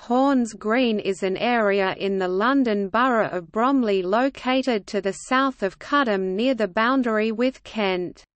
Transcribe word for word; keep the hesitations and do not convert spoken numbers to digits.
Horns Green is an area in the London Borough of Bromley located to the south of Cudham near the boundary with Kent.